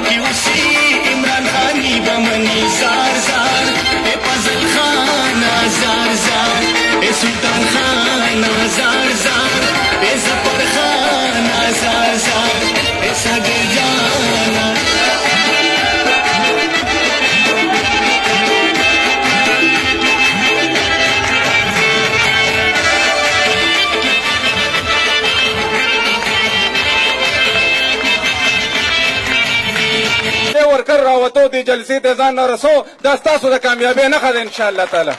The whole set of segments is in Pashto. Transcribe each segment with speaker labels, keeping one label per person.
Speaker 1: की उसी इमरान खानी बमनी जार जार ए फजल खान जार जार ए सुल्तान खान जार जार ए जफर खान जार जार ए सागर जाना
Speaker 2: ورکر راوتو دی جلسې ته ځان نه رسو دا ستاسو د کامیابۍ نښه ده انشاءالله تعالی.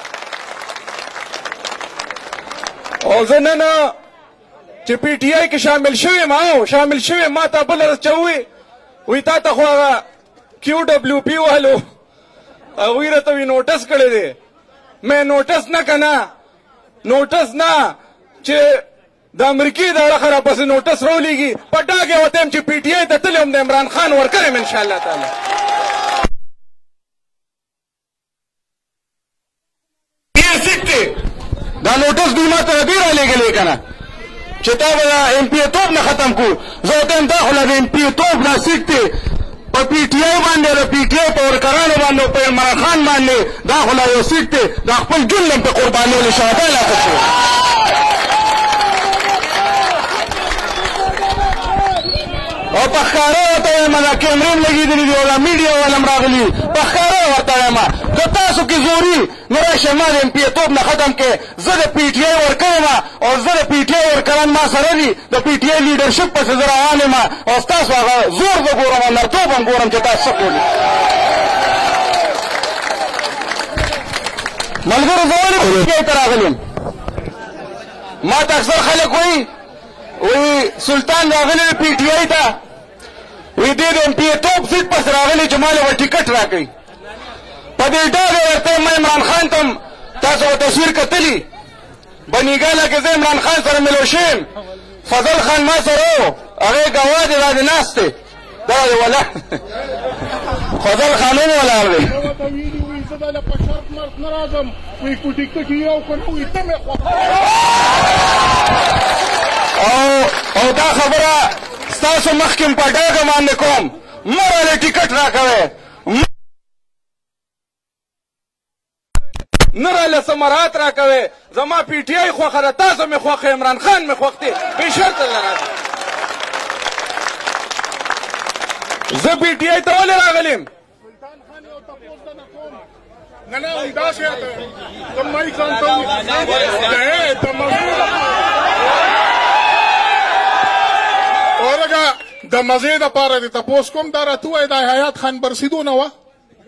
Speaker 2: او زه نن چې پی ټي آی کې شامل شوی ما ته بله ورځ چې وی تا ته خو هغه کیو ډبلیو پي والو هغوی راته وي نوټس کړی دی. مې نوټس نه که نه نوټس نه چې د امریکې د اړخه راپسې نوټس راولېږي په ډاګ یې وته یم چې پی ټي آی ته تللی یم د عمران خان ورکر یم انشاءالله تعالی. دا نوټس دوی ما ته دې رالېږلی که نه چې تا به د ایم پي توب نه ختم کړو. زه ورته یم دا خو له د ایم پي توب نه سیټ دی په پی ټي آی باندې د پی ټي آی په ورکرانو باندې په عمران خان باندې دا خو لا یو سیټ دی دا خپل ژوند هم پې قربانولې شهدا لاته شوی. او په ښکاره ورته وایم دا کیمرې هم لګېدلي دي او دا میډیا والا هم راغلي په ښکاره ورته وایم که تاسو کې زوري نو راشئ ما د ایم پي توب نه ختم کړئ. زه د پی ټي آی ورکر یم او زه د پی ټي آی ورکران ما سره دي د پی ټي آی لیډرشپ پسې زه روان یم او ستاسو هغه زور زه ګورم او نرتوب هم ګورم چې تاسو څه کولی. ملګرو زه ولې پی ټي آی ته راغلی یم ما ته اکثر خلک وایي سلطان راغلی دی پی ټي آی ته وی دې د ایم پي توب سیټ پسې راغلی چې ما له به ټکټ راکوي. په دې ډاګ یې ورته یم عمران خان ته هم تاسو به تصویر کتلي بنیګاله کې زه عمران خان سره ملو شویم فضل خان ما سره و هغې ګواه دی دا دې ناست دی دا دې ولاړ فضل خان هم ولاړ دی. زه دا له په شرط مرت نه راځم وایي کو ټکټ یې یو که نه وایي ته مې او دا خبره ستاسو مخکې په ډاګه باندې کوم مه رالې ټکټ راکوئ نه راله ثمرات راکوئ. زما پی ټي آی خوښه ده تاسو مې خوښه عمران خان مې خوښ دی بې شرطه له راځه. زه پی ټي آی ته ولې راغلی یم
Speaker 3: نه نه داسې ته مایک ځان ته اورګه د مزې دپاره دې تپوس کوم دا راته ووایه دا حیات خان برسېدو نه وه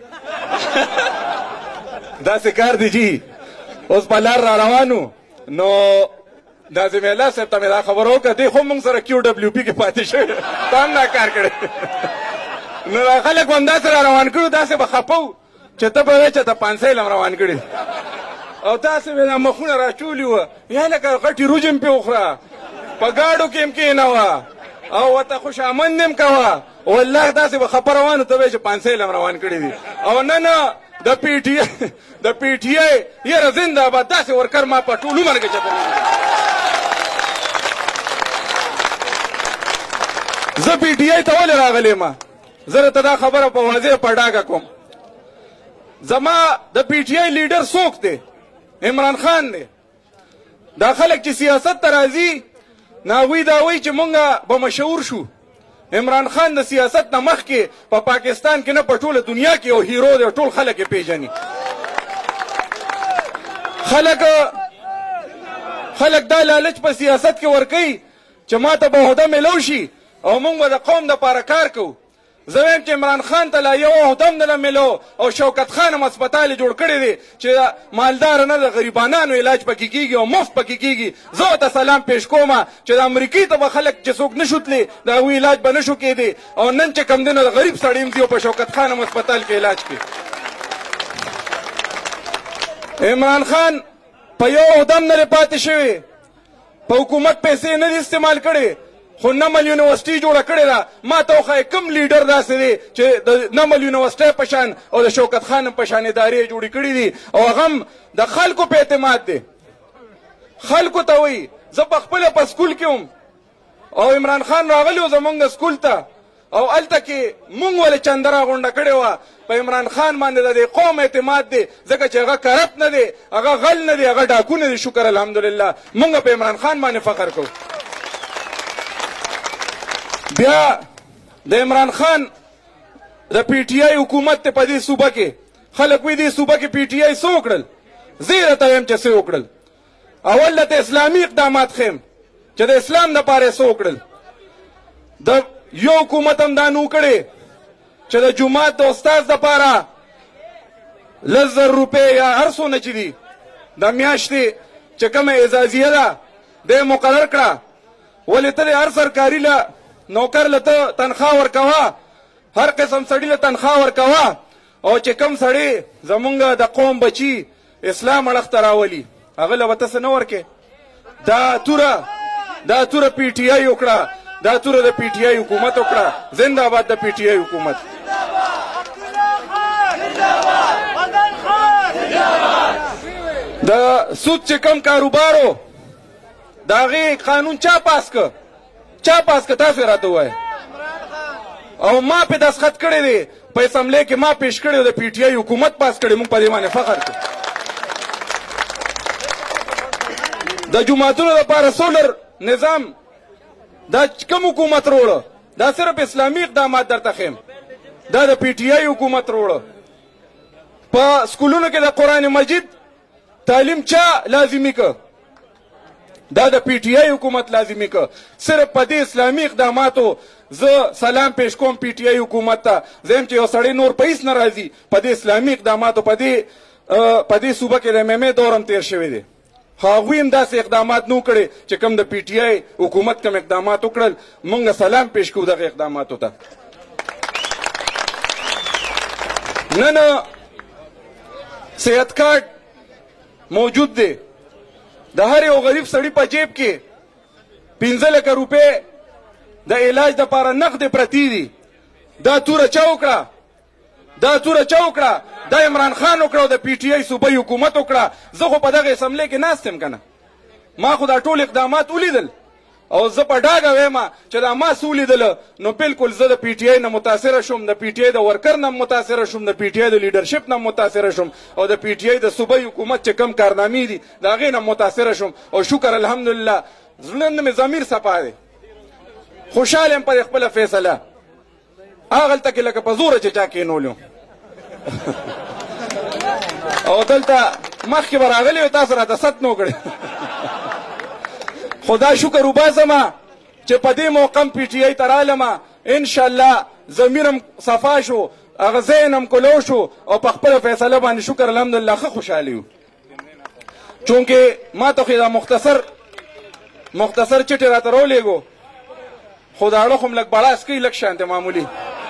Speaker 2: داسې کار دی جي اوس په لار را روانو نو دا زمیلا صاحب ته مې دا خبره وکړه دی خو موږ سره کیو ډبلیو پي کې پاتې شوی تا هم دا کار کړی نو دا خلک به همداسې را روان کړو داسې به خفه وو چې ته به وایې چې ته پانسۍ هم روان کړي او تاسې به دا مخونه راچولي وه یا لکه غټې روج هم پې وخوره په ګاډو کې هم کښېنوه او ورته خوشامند هم کوه والله داسې به خفه روان ته به یې چې پانسۍ هم روان کړي دي او نن د پی ټي آی یاره زنده باد داسې ورکر ما په ټول عمر کې چته زه پی ټي آی ته ولې راغلی یم زه درته دا خبره په واضح په ډاګه کوم زما د پی ټي آی لیډر څوک دی عمران خان دی. دا خلک چې سیاست ته راځي نو هغوی دا وایي چې مونږ به مشهور شو. عمران خان د سیاست نه مخکې په پاکستان کې نه په ټوله دنیا کې یو هیرو دی ټول خلک یې پیژني. خلک دا لالچ په سیاست کې ورکوي چې ما ته به عهده میلو شي او مونږ به د قوم دپاره کار کوو. زه وایم چې عمران خان ته لا یو عهده هم نه میلو او شوکت خان هم هسپتال یې جوړ کړی دی چې مالداره نه د غریبانانو علاج پکې کېږي او مفت پکې کېږي. زه ورته سلام پیش کوم چې د امریکې ته به خلک چې څوک نه شو تللی د هغوی علاج به نه شو کېدی او نن چې کم دی نو د غریب سړی هم ځي او په شوکت خان هم هسپتال کې علاج کوي. عمران خان په یو عهده هم نه دی پاتې شوی په حکومت پیسې نه دي استعمال کړې خو نمل یونیورسټي جوړه کړې ده. ما ته وښایه کوم لیډر داسې دی چې د نمل یونیورسټۍ په شان او د شوکت خان په شان ادارې جوړې کړي دي او هغه هم د خلکو په اعتماد دی. خلکو ته وایي زه په خپله په سکول کې وم او عمران خان راغلی و زمونږ سکول ته او هلته کې مونږ ولې چندره غونډه کړې وه په عمران خان باندې د دې قوم اعتماد دی ځکه چې هغه کرپټ نه دی هغه غل نه دی هغه ډاکو نه دی شکر الحمدلله مونږ په عمران خان باندې فخر کوو بیا د عمران خان د پی ټي آی حکومت ته په دې صوبه کې خلک وایي دې صوبه کې پی ټي آی څه وکړل زه یې راته وایم چې څه وکړل اول درته اسلامي اقدامات ښیم چې د اسلام دپاره یې څه وکړل د یو حکومت هم دا نه وکړې چې د جومات د استاذ دپاره 10,000 روپۍ یا هر څونه چې دي د میاشتې چې کومه اعزازیه ده دی مقرر کړه ولې ته د هر سرکاري له نوکر له ته تنخواه ورکوه هر قسم سړي له تنخواه ورکوه او چې کوم سړی زمونږ د قوم بچي اسلام اړخ ته راولي هغه له به ته څه نه ورکې دا توره پی ټي آی وکړه دا توره د پی ټي آی حکومت وکړه زنده باد د پی ټي آی حکومت د سود چې کم کاروبارو د هغې قانون چا پاس که تاسو یې راته ووایه او ما پې دستخط کړی دی په اسمبلی کې ما پیش کړی د پی ټي آی حکومت پاس کړی موږ په دې باندې فخر کوو د جوماتونو دپاره سولر نظام دا کوم حکومت روړه دا صرف اسلامي اقدامات درته ښیم دا د پی ټي آی حکومت روړه په سکولونو کې د قرآن مجید تعلیم چا لازمي که دا د پی ټي آی حکومت لازمي که صرف په دې اسلامي اقداماتو زه سلام پیش کوم پی ټي آی حکومت ته زه چې یو سړی نور په هېڅ نه راځي په دې اسلامي اقداماتو په دې صوبه کې د مېمې دور هم تېر شوی دی هغوی هم داسې اقدامات نه کړي چې کوم د پی ټي آی حکومت کوم اقدامات وکړل مونږ سلام پیش کوو دغه اقداماتو ته نن صحت کارت موجود دی د هر یو غریب سړي په جیب کې 15 لکه روپۍ د علاج دپاره نقد پرتې دي دا توره چا وکړه دا عمران خان وکړه او د پی ټي آی صوبایي حکومت وکړه زه خو په دغه اسمبلی کې ناست یم که نه ما خو دا ټول اقدامات ولیدل او زه په ډاګه وایم چې دا ما څه ولیدله نو بالکل زه د پی ټي آی نه متاثره شوم د پی ټي آی د ورکر نه متاثره شوم د پی ټي آی د لیډرشپ نه متاثره شوم او د پی ټي آی د صوبایي حکومت چې کم کارنامې دي د هغې نه متاثره شوم او شکر الحمدلله زړه نه مې ضمیر صفا دی خوشحال یم په خپله فیصله هغلته کې لکه په زوره چې چا کېنولو او دلته مخکې به راغلی وې تاسو راته ست نه وکړې خو دا شکر وباسم چې په دې موقع م پی ټي آی ته رالم انشاءالله ضمیر هم صفا شو هغه ذهن هم کلو شو او په خپله فیصله باندې شکر الحمدلله ښه خوشحالي یو چونکې ما ته خو دا مختصر چټې راته راولېږو خو دا اړه خو م لږ بړاس کوي لږ شانتې معمولي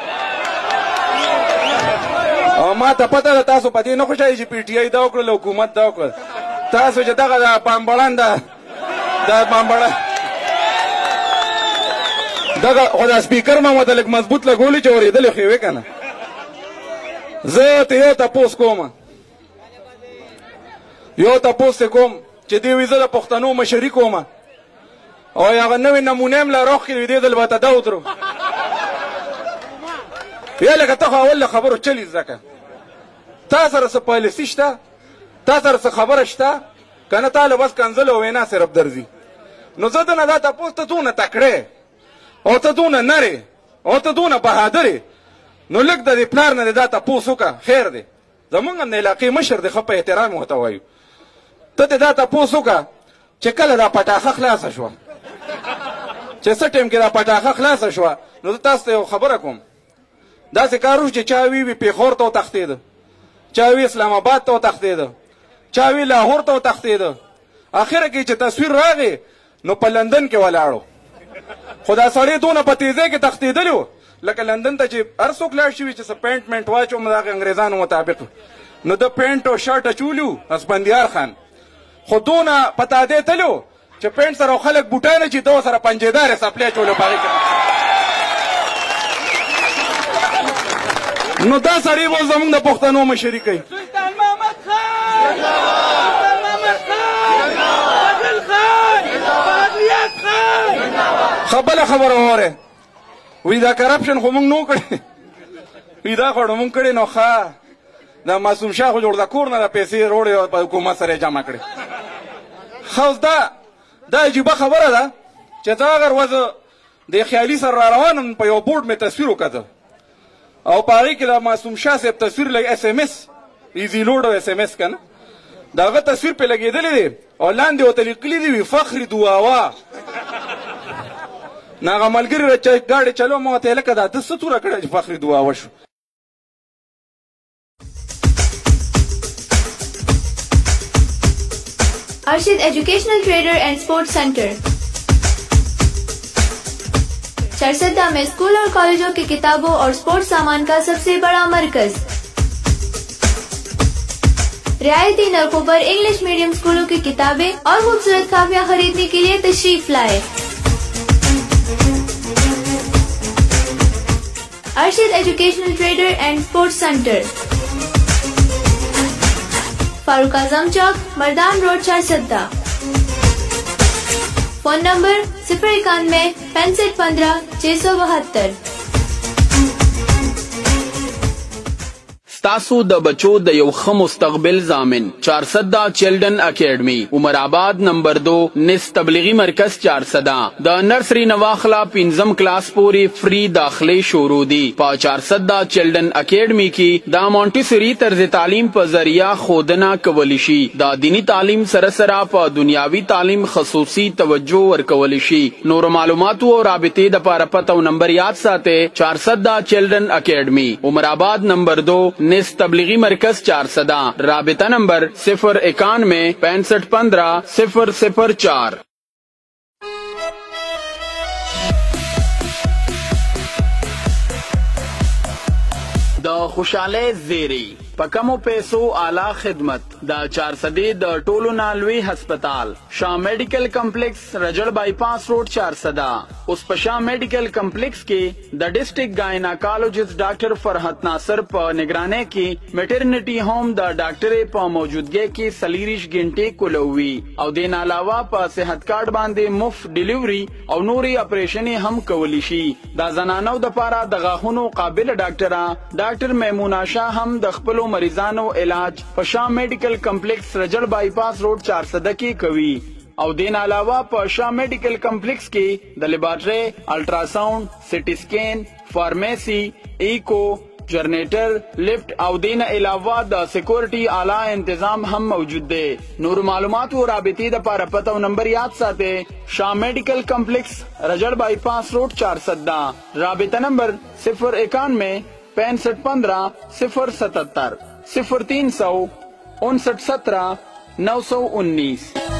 Speaker 2: او ما ته پته ده تاسو په دې نه خوشحالي چې پی ټي آی دا وکړل حکومت دا وکړل تاسو چې دغه د پامبړان دا پامبړه دغه خو دا سپیکر ما ورته لږ مضبوط لګولي چې اورېدلې خو یې وې که نه زه ته یو تپوس کوم کوم چې دې وایي زه د پښتنو مشري کوم او هغه نوې نمونه م لا روخ کړي دې ځل به ته دا ودرو یا لکه ته خو اول له خبرو چلې زده که تا سره څه پالیسي شته تا سره څه خبره شته که نه تا له بس کنځل او وینا صرف درځي نو زه دنه دا تپوس ته دونه تکړې او ته دونه نرې او ته دونه بهادرې نو لږ د دې پلار نه دې دا تپوس وکړه خیر دی زمونږ هم د علاقې مشر دی ښه په احترام ورته وایو ته دې دا تپوس وکړه چې کله دا پټاخه خلاصه شوه چې څه ټایم کې دا پټاخه خلاصه شوه نو زه تاسو ته یو خبره کوم داسې کار وشو چې چا وي پېښور ته وتښتېده چا وي اسلام آباد ته وتښتېده چا وي لاهور ته وتښتېده اخره کې چې تصویر راغی نو په لندن کې ولاړو خو دا سړی دونه په تیزۍ کې تښتېدلی و لکه لندن ته چې هر څوک لاړ شوي چې څه پینټ مینټ واچوم د هغې انګریزانو مطابق نو د پینټ او شرټ اچولي و اسفندیار خان خو دونه په تادې تللی و چې پینټ سره خلک بوټان اچي ده ورسره پنجېدارې څپلې اچولې په هغې کې نو دا سړی به زموږ د پښتنو مشري کوي
Speaker 4: سلطان محمد خان سلطان محمد خان عادل خان فضلیت خان
Speaker 2: خبله خبره وره وی دا کرپشن خو موږ نو کړی وی دا خو موږ کړی نو ښه دا معصوم شاه خو جوړ د کور نه د پیسې روړې او په حکومت سره یې جمع کړې ښه اوس دا عجیبه خبره ده چې ته اگر وزه د خیالي سره را روان په یو بورډ مې تصویر وکته او په هغې کې د معصوم شاه صاحب تصویر لږ اس ام اس ایزي لوډ او اس ام اس که نه د هغه تصویر پرې لګېدلی دی او لاندې ورته لیکلي دي وي فخر دعاوا نو هغه ملګري ګاډې چلو ما ورته لکه دا ته څه توره کړې چې فخر دعاوا شو
Speaker 5: Arshid Educational Trader and Sports Center Charsadda में स्कूल और कॉलेजों की किताबों और स्पोर्ट्स सामान का सबसे बड़ा मरकज। रियायती नरखों पर इंग्लिश मीडियम स्कूलों की किताबें और खूबसूरत काफिया खरीदने के लिए तशरीफ लाए। Arshid educational trader and sports centre, Farooq Azam chowk, Mardan road, Charsadda. Phone number 091-6515-672।
Speaker 6: ستاسو د بچو د یو ښه مستقبل ضامن چارسده چلډرن اکیډمي عمر آباد نمبر 2 نس تبلیغی مرکز چارسده د نرسری نواخلا 5م کلاس پوری فری داخلي شروع دي په چارسده چلډرن اکیډمي کې د مونټیسری طرز تعلیم په ذریعہ خودنه کولی شي د دینی تعلیم سره سره په دنیاوی تعلیم خصوصي توجه ورکول شي نور معلومات او رابطې د لپاره پته او نمبر یاد ساتئ چارسده چلډرن اکیډمي عمر آباد نمبر 2 نس تبلیغی مرکز چارسدہ رابطہ نمبر 091-6515-004۔ د خوشاله زیری په کمو پیسو اعلی خدمت د چارسدې د ټولو نالوي هسپتال شاه میډیکل کمپلیکس رجړ بایپاس روډ چارسدا اوس په شاه میډیکل کمپلیکس کې د ډیسټریکټ گایناکالوجست ډاکټر فرحت ناصر په نگرانی کې میټرنیټي هوم د ډاکټر په موجودګۍ کې 40 غنټې کولوي او د علاوه په صحت کارت باندې مفت ډیلیوري او نوري اپریشن هم کولی شي د زنانو د لپاره د غاښونو قابل ډاکټر میمونه شاه هم د خپل مریضانو علاج په شاه میډیکل کمپلیکس رجړ بایپاس روډ چارسده کې کوي او دین علاوه په شاه میډیکل کمپلیکس کې د لیبارټری الټراساوند سټي سکین فارمیسی ایکو جنریټر لفت او دین علاوه د سکیورټي اعلی انتظام هم موجود دی نور معلومات او رابطې د لپاره پته او نمبر یاد ساتئ شاه میډیکل کمپلیکس رجړ بایپاس روډ چارسده رابطہ نمبر 091-6515-077 0300-5917-919۔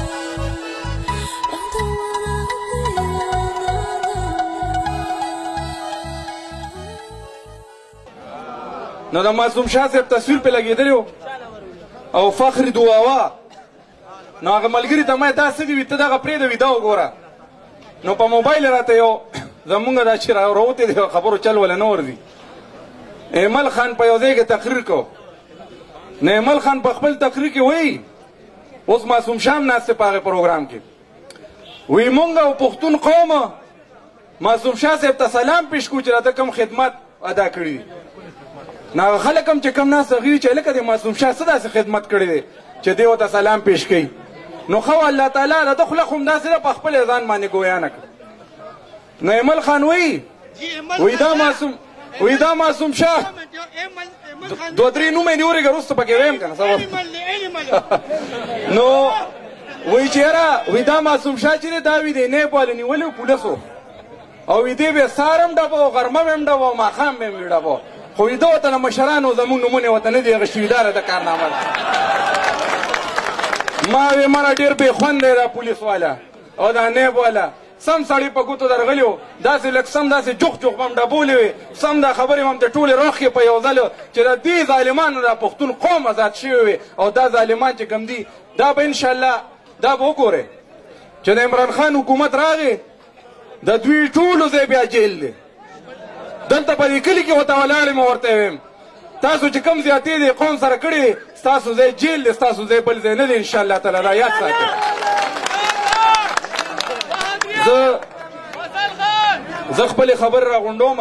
Speaker 2: نو د معصوم شاه صاحب تصویر په لګېدلی او فخر دعاوا نو هغه ملګري ته ما دا څه دي ته دغه پرېږده وي دا وګوره نو په موبایل راته یو زمونږ دا چې راوتې دی خبرو چل ولا نه ورځي ایمل خان په یو ځای کې تقریر کو نو ایمل خان په خپل تقریر کې وایي اوس معصوم شاه هم ناست په هغې پروګرام کې وایي مونږ او پښتون قوم معصوم شاه صاحب ته سلام پیش کړو چې راته کوم خدمت ادا کړي دي نو هغه خلک هم چې کوم ناست هغوی چې لکه د معصوم شاه څه داسې خدمت کړی دی چې دی ورته سلام پیش کوي نو خو الله تعالی د ده خوله خو همداسې ده په خپل ځان باندې ګویا نه کړه نو ایمل خان وایي وی دا معصوم شاه 2-3 نومې نیورېږه وروسته پکې ویم که نه نو وایي چې یاره وی دا معصوم شاه چې دی دا وي د نیب والا نیولي و پولیسو او وی دی به سهار هم ډبه و غرمه به هم ډبه و ماښام به هم وي ډبه خو وی ده ورته نه مشرانو زمونږ نومونه ورته نه دي اخېستي دا راته کارنامه ده ما وی مره ډېر بې خوند دی دا پولیس والا او دا نیب والا سم سړی په ګوتو درغلی و داسې لږ سم داسې جوخ جوخ به هم ډبولې وې سم دا خبرې به هم د ټولې روښې په یو ځل چې د دې ظالمانو دا پښتون قوم ازاد شوی وي او دا ظالمان چې کوم دي دا به انشاءالله دا به وګورئ چې د عمران خان حکومت راغی د دوی ټولو ځای بیا جیل دی دلته په دې کلي کې ورته ولاړ یم ورته ویم تاسو چې کوم زیاتې دی قوم سره کړي ستاسو ځای جیل دی ستاسو ځای بل ځای نه دی انشاءالله تعالی دا یاد ساتئ زه خپلې خبرې راغونډوم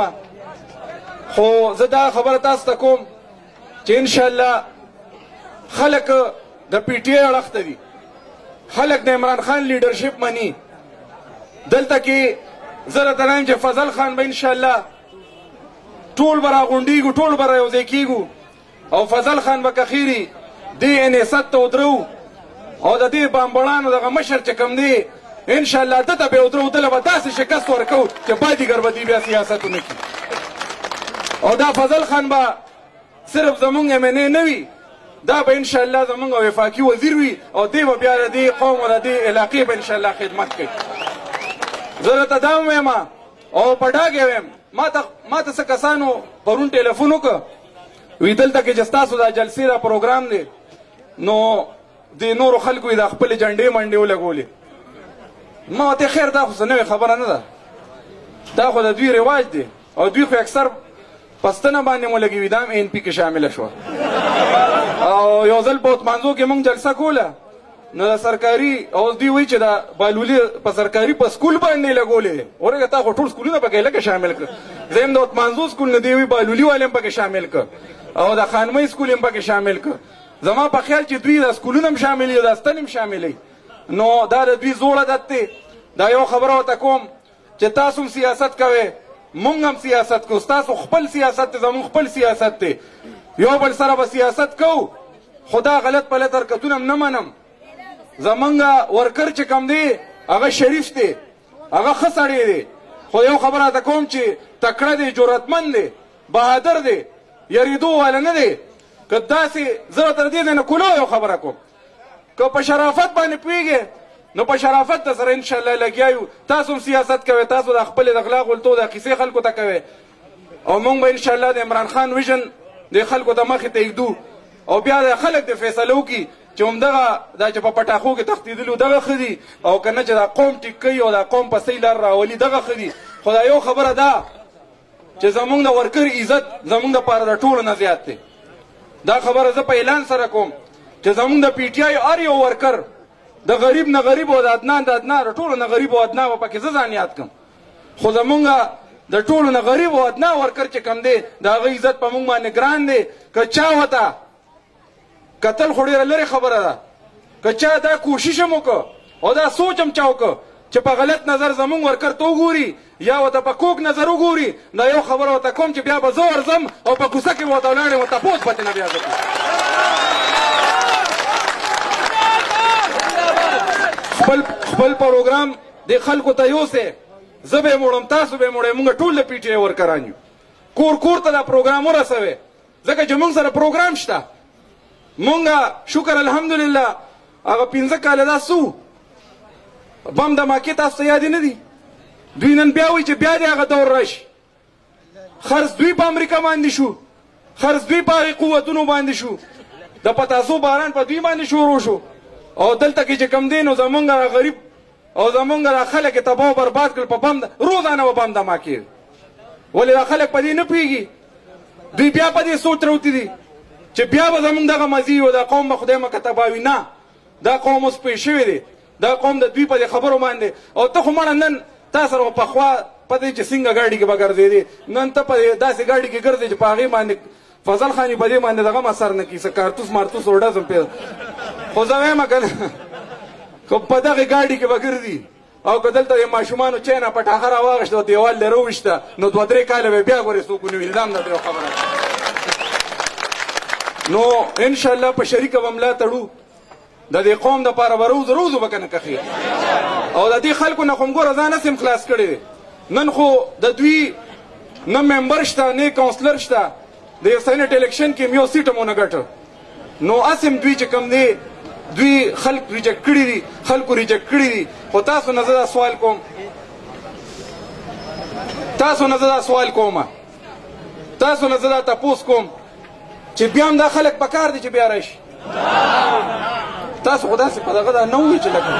Speaker 2: خو زه دا خبره تاسو ته کوم چې انشاءالله خلک د پی ټي آی اړخ ته دي خلک د عمران خان لیډرشپ مني دلته کې زه راته وایم چې فضل خان به انشاءالله ټول به راغونډېږو ټول به رایوځای کېږو او فضل خان به که خیري دې انیست ته ودرو او د دې بامبړانو دغه مشر چې کوم دی انشاءالله ده ته به یې ودرو دله به داسې شکست ورکوو چې بادیګر به دې بیا سیاست ونه کړي او دا فضل خان به صرف زمونږ MNA نه وي دا به انشاءالله زمونږ وفاقي وزیر وي او دی به بیا د دې قوم او د دې علاقې به انشاءالله خدمت کوي زه راته دا ووایم او په ډاګې وایم ما ته څه کسانو پرون ټلیفون وکړه وی دلته کې چې ستاسو دا جلسې دا پروګرام دی نو د نورو خلکو یې دا خپلې جنډې منډې ولګولې ما ورته خیر دا خو څه نوې خبره نه ده دا خو د دوی رواج دی او دوی خو اکثر پستنه باندې مو لګوي دا هم NP کې شامله شوه او یو ځل په اتمانځو کې مونږ جلسه کوله نو د سرکاري او دوی وایي چې دا بالولي په سرکاري په سکول باندې لګولې ورګه تا خو ټول سکولونه پکې لکه شامل کړه زه هم د اتمانځو سکول نه دی وی بالولي والے هم پکې شامل کړه او د خانمۍ سکول هم پکې شامل کړه زما په خیال چې دوی د سکولونه هم شامل د استن هم شامل نو دا د دوی زوړ عادت دی دا یو خبره ورته کوم چې تاسو هم سیاست کوئ مونږ هم سیاست کوو ستاسو خپل سیاست دی زمونږ خپل سیاست دی یو بل سره به سیاست کوو خو دا غلط پلط حرکتونه هم نه منم زمونږ ورکر چې کم دی هغه شریف دی هغه ښه سړی دی خو یو خبره ته کوم چې تکړه دی جرأتمند دی بهادر دی یریدو والا نه دی که داسې زه تر دې ځای نه کولو یو خبره کوم که په شرافت باندې پوهېږې نو په شرافت د سره انشاءالله لګیا یو تاسو هم سیاست کوئ تاسو د خپلې د غلا غلطو د قیسې خلکو ته کوئ او موږ به انشاءالله د عمران خان ویژن د خلکو د مخې ته ایږدو او بیا د خلک د فیصله وکړي چې همدغه دا چې په پټاخو کې تښتېدلي دغه ښه دي او که نه چې دا قوم ټیک کوي او دا قوم په صحیح لار راولي دغه ښه دي خو دا یو خبره ده چې زمونږ د ورکر عزت زمونږ دپاره د ټولو نه زیات دی دا خبره زه په اعلان سره کوم چې زمونږ د پی ټي آی هر یو ورکر د غریب نه غریب او د ادنا د ادنا د ټولو نه غریب او ادنا به پکې زه ځان یاد کړم خو زمونږ د ټولو نه غریب او ادنا ورکر چې کم دی د هغه عزت په مونږ باندې ګران دی که چا ورته کتل خو ډېره لرې خبره ده که چا دا کوشش هم وکړه او دا سوچ هم چا وکړه چې په غلط نظر زمونږ ورکر ته وګوري یا ورته په کوږ نظر وګوري دا یو خبره ورته کوم چې بیا به زه ورځم او په کوڅه کې به ورته ولاړ یم ورته تپوس به ترېنه بیا زه خپل پروګرام د خلکو ته یوسئ زه به یې موړم تاسو به یې موړئ مونږ ټول د پی ټي آی ورکران یو کور کور ته دا پروګرام ورسوئ ځکه چې مونږ سره پروګرام شته مونږ شکر الحمدلله هغه 15 کاله دا سو بم دماکې تاسو ته یادې نه دي دوی نن بیا وایي چې بیا دې هغه دور راشي خرڅ دوی په امریکا باندې شو خرڅ دوی په هغې قوتونو باندې شو د پتاسو باران په دوی باندې شروع شو او دلته کې چې کم دی نو زمونږ را غریب او زمونږ را خلک یې تباه و برباد کړل په بم روزانه به بم دماکې ولې دا خلک په دې نه پوهېږي دوی بیا په دې سوچ راوتي دي چې بیا به زمونږ دغه مزي و دا قوم به خدای مکه تباوي نه دا قوم اوس پوه شوی دی دا قوم د دوی په دې خبرو باندې او ته خو مړه نن تا سره پخوا پته چې څنګه ګاډي کې به ګرځېدې نن ته په داسې ګاډي کې ګرځې چې په هغې باندې فضل خان یې په دې باندې دغه اثر نه کړي څه کارتوس مارتوس او ډزم پې خو زه وایم که نه که په دغې ګاډي کې به ګرځي او که دلته د ماشومانو چینه پټاخه راواغېشته او دیوال دې راوویشته نو 2-3 کاله به بیا ګورې څوک ونه ویني دا هم درته یو خبره نو انشاءالله په شریکه به ملا تړو د دې قوم دپاره به روزو به که نه کښې او د دې خلکو نه خو م ګوره ځان هسې م خلاص کړی دی نن خو د دوی نه ممبر شته نه کاونسلر شته د یو سینټ الیکشن کې م یو سیټ هم ونه ګټه نو هسې م دوی چې کوم دی دوی خلک ریجکټ کړي دي خلکو ریجکټ کړي دي خو تاسو نه زه دا سوال کوم تاسو نه زه دا تپوس کوم چې بیا هم دا خلک په کار دي چې بیا راشي تاسو خو داسې په دغه دا نه ووایي چې لکه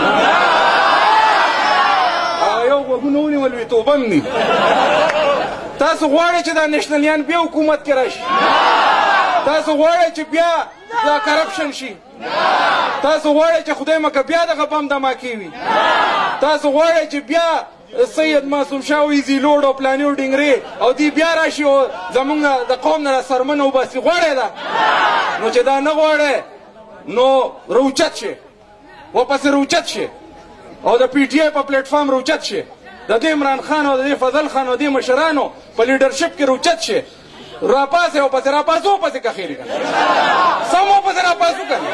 Speaker 2: هغه یو غوږونه ونیول وي توبه م دي تاسو غواړئ چې دا نیشنلیان بیا حکومت کې راشي تاسو غواړئ چې بیا دا کرپشن شي تاسو غواړئ چې خدای مکه بیا دغه بم دماکې وي تاسو غواړئ چې بیا سید معصوم شاه ایزي لوډ او پلاني ډینګري او دی بیا راشي او زمونږ د قوم نه سرمن وباسي غواړې ده نو چې دا نه غواړې نو روچت شي واپس روچت شي او د پی ټی آی په پلیټ فارم روچت شي د دې عمران خان او د دې فضل خان او د دې مشرانو په لیډرشپ کې روچت شي راپاسې او پسې راپاسو پسې کخېري کنه سم او پسې راپاسو کنه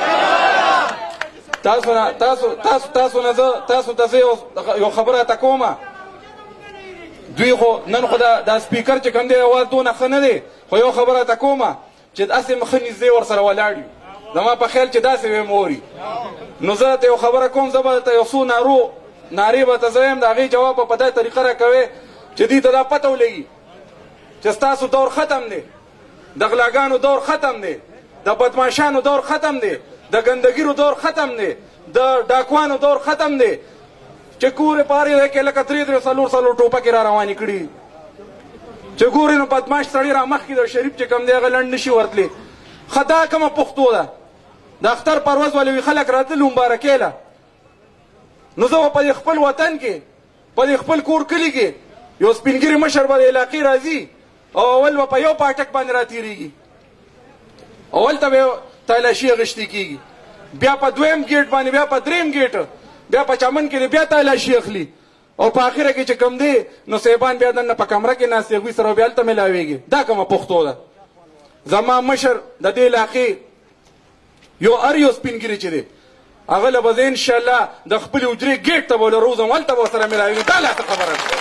Speaker 2: تاسو ته یو خبره ته کومه دوی خو نن خو دا سپیکر چې کوم دی اواز دونه ښه نه دی خو یو خبره ته کومه چې داسې مخه نږدې ورسره ولاړ یو زما په خیال چې داسې ویم اوري نو زه ته یو خبره کوم زه به ته یو څو نارې به ته زه یم د هغې جواب به په داسې طریقه راکوې چې دوی ته دا پته ولګي چې ستاسو دور ختم دی د غلاګانو دور ختم دی د بدماشانو دور ختم دی د ګندګیرو دور ختم دی د ډاکوانو دور ختم دی چې کورې پارې دی کې لکه درې څلور ټوپکې را روانې کړي چې ګورې نو بدماش سړي را مخکې د شریف چې کوم دی هغه لنډ نشي ورتلی ښه دا کومه پښتو ده د اختر پروز ولې وي خلک راتلل مبارکېله نو زه به په دې خپل وطن کې په دې خپل کور کلي کې یو سپینګیري مشر به د علاقې راځي او اول به په یو پاټک باندې راتېرېږي اول ته به تالاشي اخیستې کېږي بیا په دویم ګیټ باندې بیا په دریم ګیټ بیا په چمن کې بیا تالاشي اخلي او په اخره کې چې کوم دی نو صاحبان بیا دننه په کمره کې ناست هغوی سره بیا هلته میلاویږي دا کومه پښتو ده زما مشر د دې علاقې یو یو سپینګیري چې دی هغه له به زه انشاءالله د خپلې حجرې ګیټ ته به له روزم هلته به ورسره میلاویږي دا لا څه خبره ده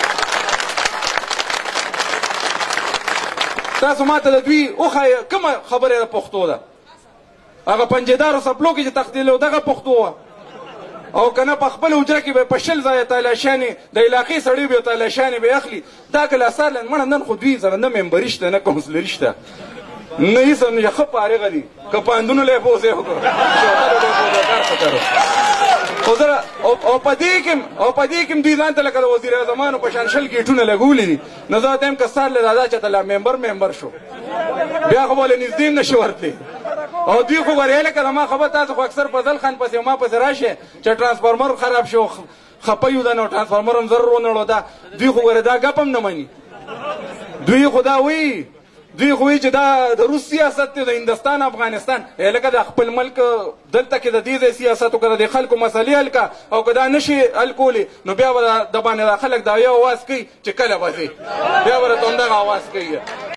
Speaker 2: تاسو ما ته د دوی وښایه کومه خبره د پښتو ده هغه پنجهدارو څپلو کې چې تختیلو دغه پښتو وه او که نه په خپل حجره کې به په 20 ځایه تالاشیانې د علاقې سړي به تالاشیانې به اخلي دا که لاثار مړه نن خو دوی سره نه ممبري شته نه کونسلري شته نه هېڅ نه ښه فارغه دي که پوهنتونو له یې پوځ یې وکړو او په دې کې دوی ځان ته لکه د وزیر اعظمانو په شان 20 ګیټونه لګولي دي نو زه ورته یم که سار له دادا چېرته لا ممبر شو بیا خو به له نږدې هم نشي ورتلی او دوی خو ګورې لکه زما خبر تاسو خو اکثر فضل خان پسې ما پسې راشئ چې ټرانسفارمر خراب شو خپه یو ده نو ټرانسفارمر هم ضرور ونړو دا دوی خو ګورې دا ګپ هم نه مني دوی خو دا وایي دوی خو وایي چې دا د روس سیاست دی د هندوستان افغانستان لکه د خپل ملک دلته کې د دې ځای سیاست وکړه د خلکو مسلې حل کړه او که دا نشي حل کولی نو بیا به د باندې خلک دا یو اواز کوي چې کله به ځي بیا به راته همدغه اواز کوي